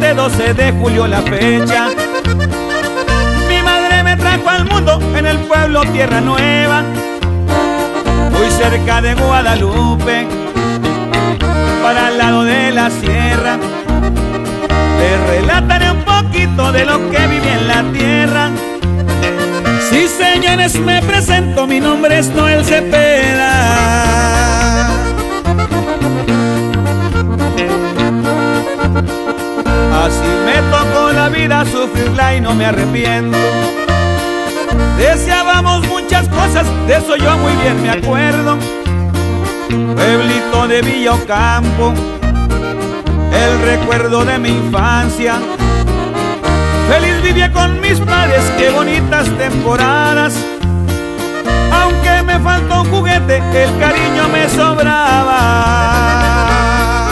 fue 12 de julio la fecha. Mi madre me trajo al mundo en el pueblo Tierra Nueva, muy cerca de Guadalupe, para el lado de la sierra. Les relataré un poquito de lo que viví en la tierra. Sí, señores, me presento, mi nombre es Noel Cepeda. Así me tocó la vida, sufrirla y no me arrepiento. Deseábamos muchas cosas, de eso yo muy bien me acuerdo. Pueblito de Villa Ocampo, el recuerdo de mi infancia. Feliz vivía con mis padres, qué bonitas temporadas. Aunque me faltó un juguete, el cariño me sobraba.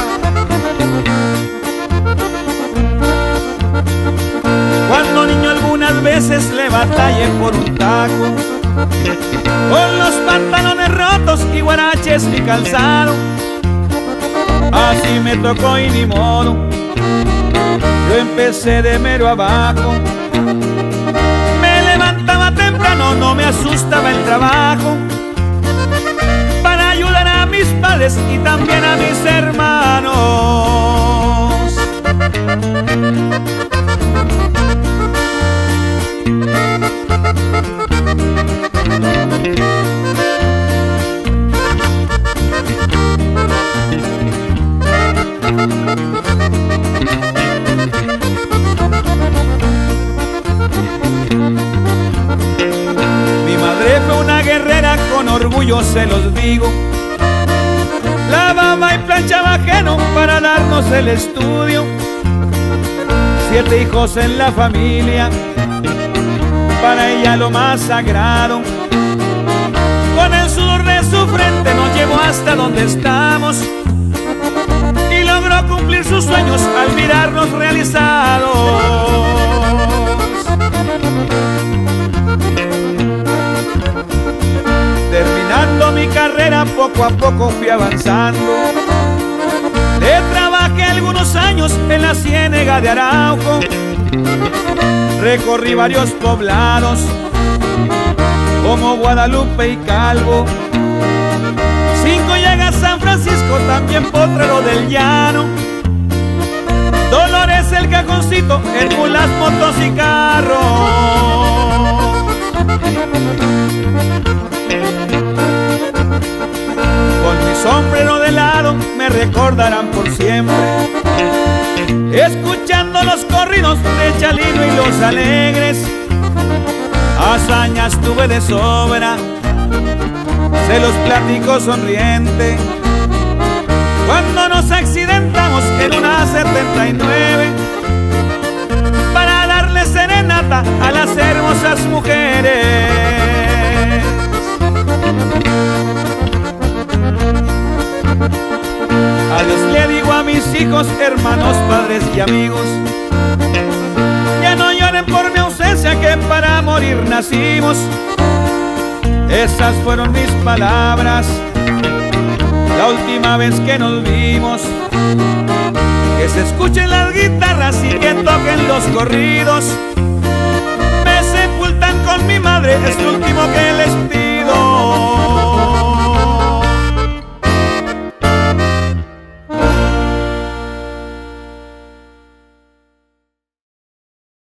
Cuando niño algunas veces le batallé por un taco, con los pantalones rotos y guaraches y calzado. Así me tocó y ni modo, yo empecé de mero abajo. Me levantaba temprano, no me asustaba el trabajo, para ayudar a mis padres y también a mis hermanos. Mi madre fue una guerrera, con orgullo se los digo. Lavaba y planchaba ajeno para darnos el estudio. 7 hijos en la familia, para ella lo más sagrado. Con el sudor de su frente nos llevó hasta donde estamos y logró cumplir sus sueños al mirarnos realizados. Terminando mi carrera, poco a poco fui avanzando. Le trabajé algunos años en la ciénega de Arauco. Recorrí varios poblados como Guadalupe y Calvo. 5 llegas a San Francisco, también Potrero del Llano. Dolores el Cajoncito, Herculas, motos y carros. Con mi sombrero de lado me recordarán por siempre, escuchando los corridos de Chalino y Los Alegres. Hazañas tuve de sobra, se los platico sonriente. Cuando nos accidentamos en una 79, para darle serenata a las hermosas mujeres. Adiós le digo a mis hijos, hermanos, padres y amigos. Ya no lloren por mi ausencia, que para morir nacimos. Esas fueron mis palabras la última vez que nos vimos. Que se escuchen las guitarras y que toquen los corridos. Me sepultan con mi madre, es la